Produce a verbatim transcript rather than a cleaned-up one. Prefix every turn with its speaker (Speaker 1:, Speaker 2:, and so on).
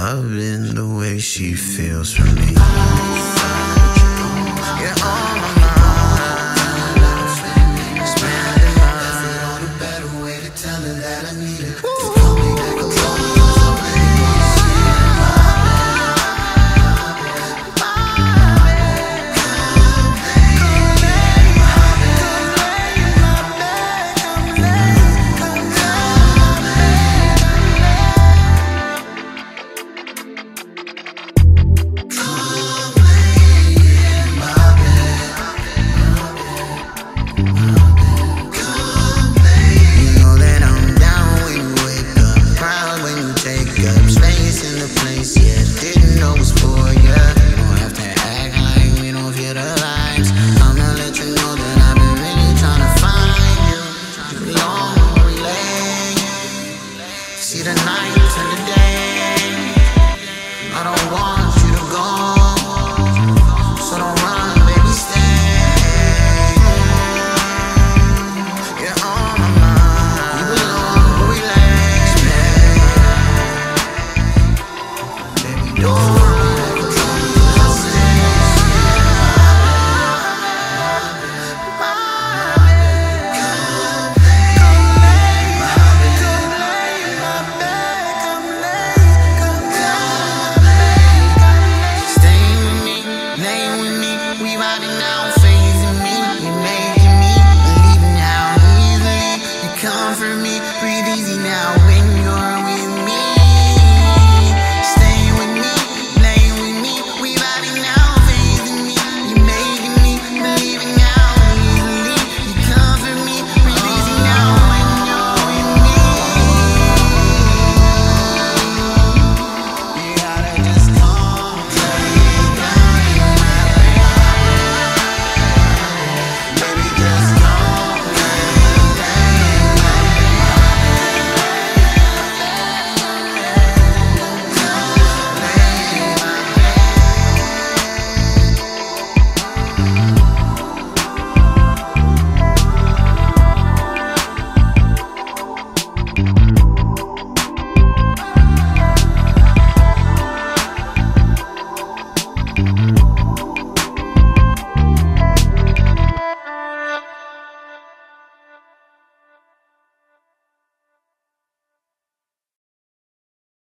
Speaker 1: loving the way she feels for me. You're on my mind, expanding mind. On a better way to tell her that I need her. Call me back alone. See the night and the day. I don't want